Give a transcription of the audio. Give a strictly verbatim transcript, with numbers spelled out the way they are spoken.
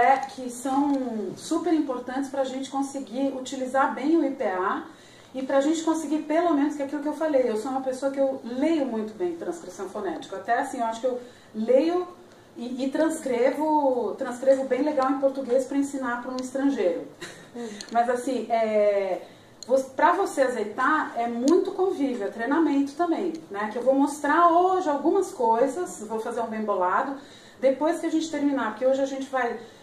é, que são super importantes para a gente conseguir utilizar bem o I P A e para a gente conseguir, pelo menos, que é aquilo que eu falei, eu sou uma pessoa que eu leio muito bem transcrição fonética. Até assim, eu acho que eu leio e, e transcrevo, transcrevo bem legal em português para ensinar para um estrangeiro. Uhum. Mas assim, é, para você azeitar é muito convívio, é treinamento também, né? Que eu vou mostrar hoje algumas coisas, vou fazer um bem bolado, depois que a gente terminar, porque hoje a gente vai